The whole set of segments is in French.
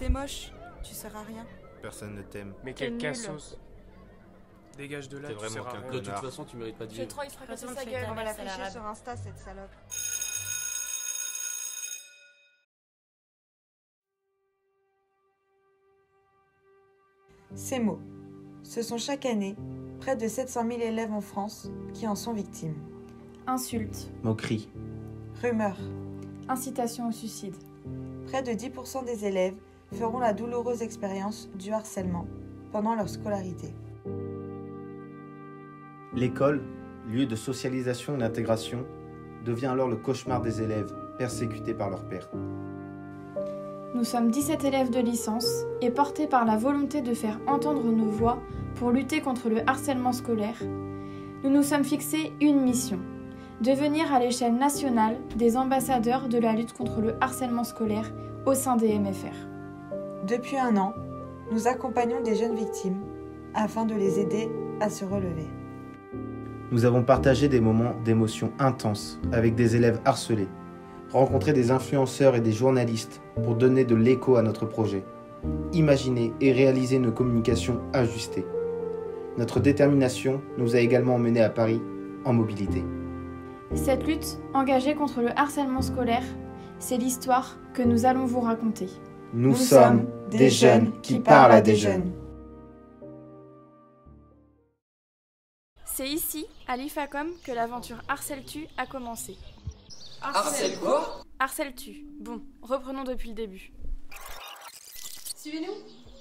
T'es moche, tu sers à rien. Personne ne t'aime. Mais quel nul. cassos. Dégage de là, T'es tu vraiment sers à qu'un rien. De toute connard. façon, tu mérites pas de J'ai vivre. trop, il se fera casser Raison de sa faire gueule. ta On va la mère, ficher arabe. sur Insta, cette salope. Ces mots. Ce sont chaque année près de 700 000 élèves en France qui en sont victimes. Insultes, Moquerie. Rumeurs. incitation au suicide. Près de 10% des élèves feront la douloureuse expérience du harcèlement pendant leur scolarité. L'école, lieu de socialisation et d'intégration, devient alors le cauchemar des élèves persécutés par leurs pairs. Nous sommes 17 élèves de licence et portés par la volonté de faire entendre nos voix pour lutter contre le harcèlement scolaire, nous nous sommes fixés une mission: devenir à l'échelle nationale des ambassadeurs de la lutte contre le harcèlement scolaire au sein des MFR. Depuis 1 an, nous accompagnons des jeunes victimes afin de les aider à se relever. Nous avons partagé des moments d'émotion intenses avec des élèves harcelés, rencontré des influenceurs et des journalistes pour donner de l'écho à notre projet, imaginer et réaliser une communication ajustée. Notre détermination nous a également emmenés à Paris en mobilité. Cette lutte engagée contre le harcèlement scolaire, c'est l'histoire que nous allons vous raconter. Nous sommes des jeunes qui parlent à des jeunes. C'est ici, à l'IFACOM, que l'aventure Harcèles-tu a commencé. Harcèle quoi? Harcèles-tu. Bon, reprenons depuis le début. Suivez-nous.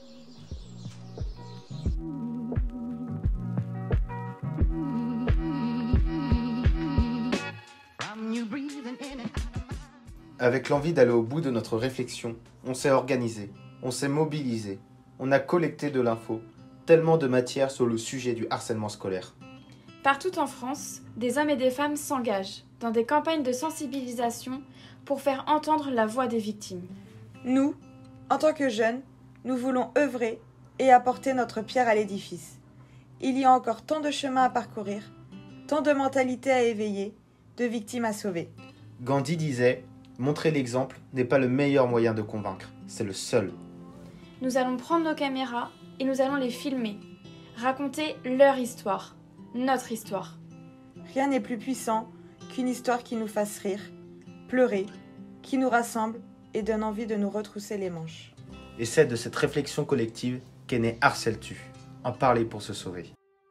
Avec l'envie d'aller au bout de notre réflexion, on s'est organisé, on s'est mobilisé, on a collecté de l'info, tellement de matière sur le sujet du harcèlement scolaire. Partout en France, des hommes et des femmes s'engagent dans des campagnes de sensibilisation pour faire entendre la voix des victimes. Nous, en tant que jeunes, nous voulons œuvrer et apporter notre pierre à l'édifice. Il y a encore tant de chemin à parcourir, tant de mentalités à éveiller, de victimes à sauver. Gandhi disait « Montrer l'exemple n'est pas le meilleur moyen de convaincre, c'est le seul ». Nous allons prendre nos caméras et nous allons les filmer, raconter leur histoire, notre histoire. Rien n'est plus puissant qu'une histoire qui nous fasse rire, pleurer, qui nous rassemble et donne envie de nous retrousser les manches. Et c'est de cette réflexion collective qu'est né Harcèles-tu, en parler pour se sauver.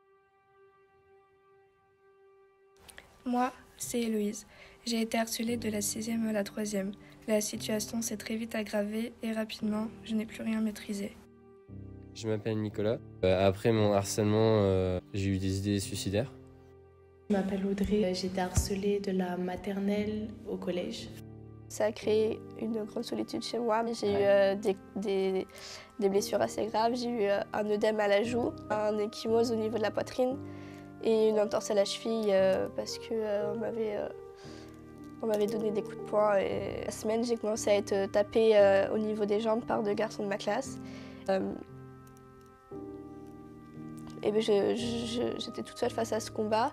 Moi, c'est Héloïse. J'ai été harcelée de la 6e à la 3e. La situation s'est très vite aggravée et rapidement, je n'ai plus rien maîtrisé. Je m'appelle Nicolas. Après mon harcèlement, j'ai eu des idées suicidaires. Je m'appelle Audrey. J'ai été harcelée de la maternelle au collège. Ça a créé une grande solitude chez moi. J'ai eu des blessures assez graves. J'ai eu un œdème à la joue, un ecchymose au niveau de la poitrine et une entorse à la cheville parce qu'on m'avait donné des coups de poing. Et la semaine, j'ai commencé à être tapée au niveau des jambes par 2 garçons de ma classe. Et ben j'étais toute seule face à ce combat.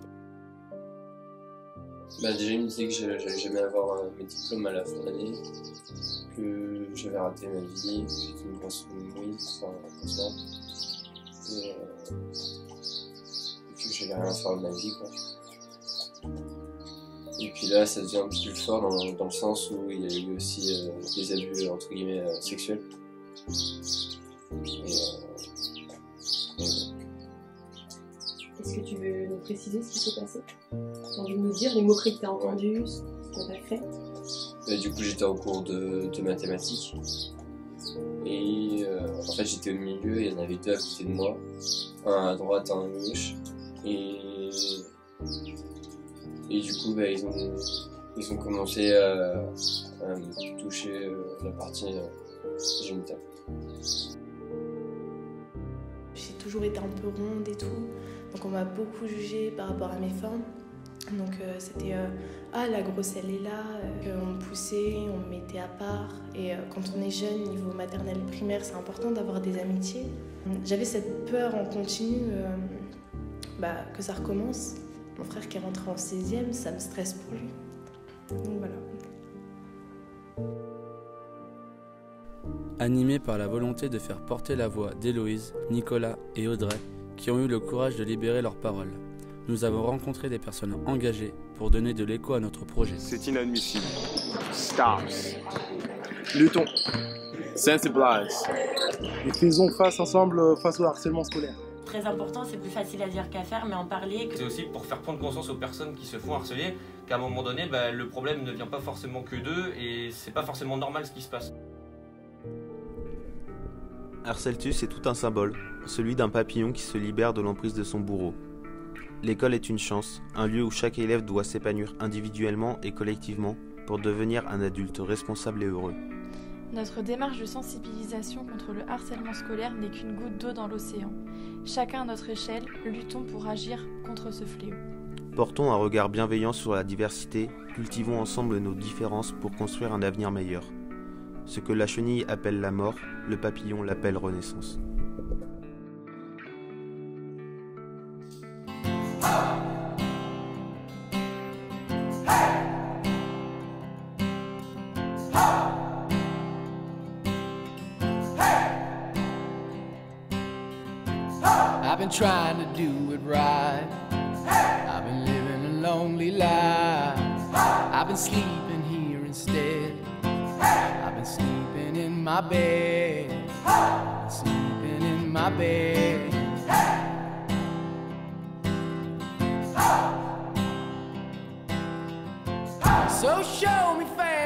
Déjà, il me disait que j'allais jamais avoir mes diplômes à la fin de l'année, que j'avais raté ma vie, que j'étais une grosse mouise, comme ça, et que j'allais rien faire de ma vie, quoi. Et puis là, ça devient un petit peu plus fort dans le sens où il y a eu aussi des abus, entre guillemets, sexuels. Est-ce que tu veux nous préciser ce qui s'est passé? Tu as envie de nous dire les mots-clés que tu as entendus, ce qu'on t'a fait? Du coup, j'étais en cours de mathématiques. Et en fait, j'étais au milieu, il y en avait 2 à côté de moi. Un à droite, un à gauche. Et du coup, ils ont commencé à me toucher la partie génitale. J'ai toujours été un peu ronde et tout, donc on m'a beaucoup jugée par rapport à mes formes. Donc c'était la grosse elle est là, on me poussait, on me mettait à part. Et quand on est jeune, niveau maternelle primaire, c'est important d'avoir des amitiés. J'avais cette peur en continu que ça recommence. Mon frère qui est rentré en 16e, ça me stresse pour lui. Donc voilà. Animés par la volonté de faire porter la voix d'Héloïse, Nicolas et Audrey, qui ont eu le courage de libérer leurs paroles, nous avons rencontré des personnes engagées pour donner de l'écho à notre projet. C'est inadmissible. Stops. Luttons. Sensibilize. Et faisons face ensemble face au harcèlement scolaire. Très important, c'est plus facile à dire qu'à faire, mais en parler. C'est aussi pour faire prendre conscience aux personnes qui se font harceler qu'à un moment donné, le problème ne vient pas forcément que d'eux et c'est pas forcément normal ce qui se passe. Harceltus est tout un symbole, celui d'un papillon qui se libère de l'emprise de son bourreau. L'école est une chance, un lieu où chaque élève doit s'épanouir individuellement et collectivement pour devenir un adulte responsable et heureux. Notre démarche de sensibilisation contre le harcèlement scolaire n'est qu'une goutte d'eau dans l'océan. Chacun à notre échelle, luttons pour agir contre ce fléau. Portons un regard bienveillant sur la diversité, cultivons ensemble nos différences pour construire un avenir meilleur. Ce que la chenille appelle la mort, le papillon l'appelle renaissance. I've been trying to do it right. I've been living a lonely life. I've been sleeping here instead. I've been sleeping in my bed. Sleeping in my bed. So show me faith.